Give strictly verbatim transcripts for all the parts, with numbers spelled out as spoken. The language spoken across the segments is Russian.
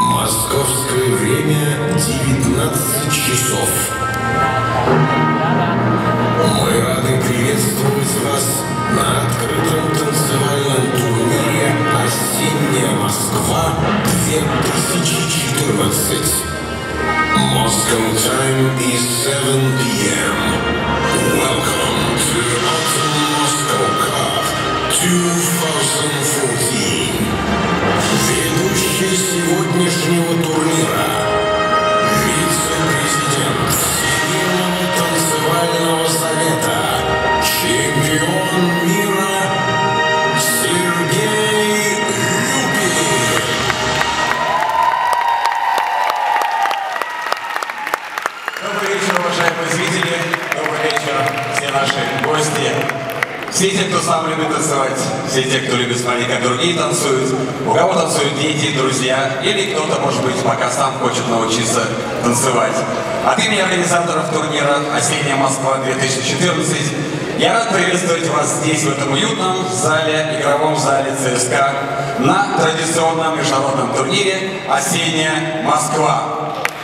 Московское время девятнадцать часов. Мы рады приветствовать вас на открытом танцевальном турнире «Осенняя Москва две тысячи четырнадцать». Moscow time is seven p m Welcome to Autumn Moscow Cup twenty fourteen. Ведущий сегодняшнего турнира — вице-президент Всемирного танцевального совета, чемпион мира Сергей Рюпин. Добрый вечер, уважаемые зрители, добрый вечер, все наши гости, все те, кто сам любит танцевать, все те, кто любит смотреть, как другие танцуют, у кого танцуют дети, друзья, или кто-то, может быть, пока сам хочет научиться танцевать. От имени организаторов турнира «Осенняя Москва две тысячи четырнадцать» я рад приветствовать вас здесь, в этом уютном зале, игровом зале ЦСКА, на традиционном международном турнире «Осенняя Москва».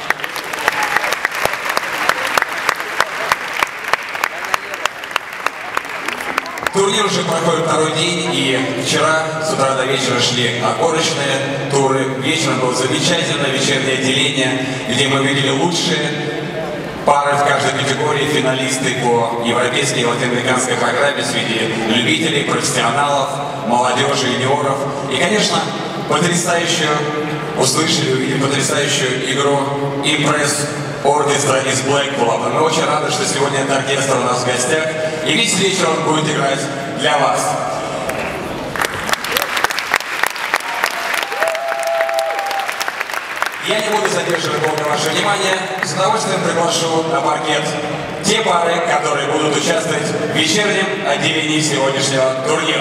Турнир уже проходит второй день, и вчера с утра до вечера шли отборочные туры. Вечером было замечательное вечернее отделение, где мы видели лучшие пары в каждой категории, финалисты по европейской и латиноамериканской программе среди любителей, профессионалов, молодежи, юниоров. И, конечно, потрясающую, услышали, увидели потрясающую игру «Импресс» оркестра из Блэкпула. Мы очень рады, что сегодня этот оркестр у нас в гостях, и весь вечер он будет играть для вас. Я не буду задерживать долго ваше внимание, с удовольствием приглашу на паркет те пары, которые будут участвовать в вечернем отделении сегодняшнего турнира.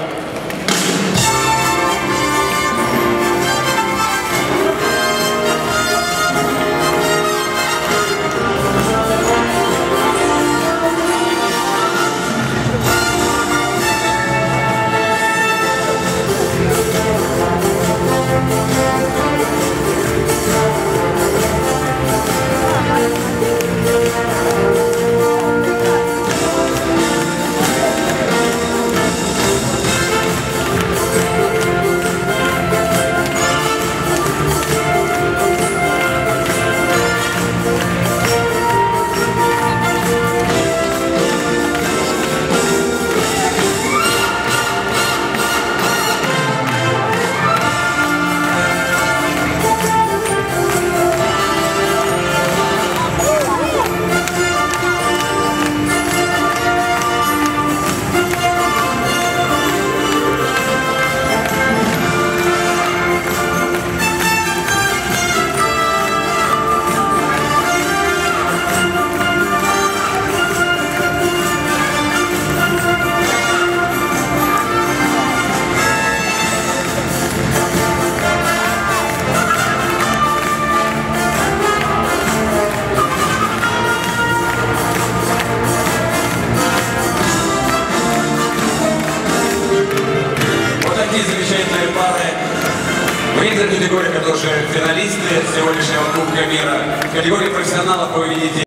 Замечательные пары. В некоторых категориях это уже финалисты сегодняшнего Кубка мира. В категории профессионалов вы увидите